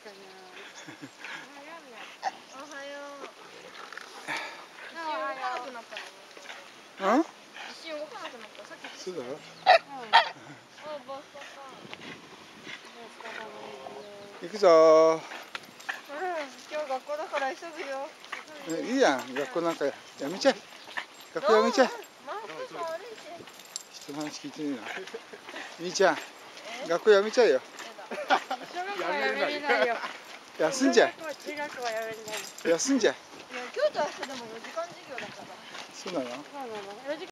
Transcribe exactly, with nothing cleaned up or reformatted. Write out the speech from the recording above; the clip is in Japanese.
かな。 おはよう。 おはよう。 うん？一瞬動かなくなった。さっき。 そうだろ。 うん。お、ボスパパ。 行くぞー。 うん。今日学校だから急ぐよ。 いいやん、学校なんかやめちゃえ。学校やめちゃえ。 マスクさん歩いて。 人の話聞いてねえな。みーちゃん、学校やめちゃえよ。 小学校はやめれないよ。 休んじゃえ。 中学校はやめれない。 休んじゃえ。 いや、今日と明日でもよじかん授業だから。 そうなの？ そうなの。よじ